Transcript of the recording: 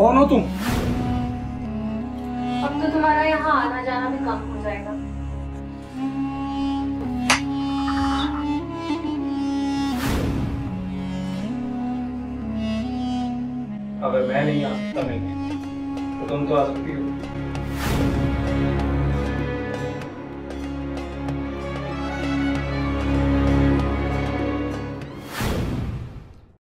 कौन हो तुम? अब तो तुम्हारा यहाँ आना जाना भी कम हो जाएगा। अगर मैं नहीं आ सकता नहीं तो तुम तो आ सकती हो।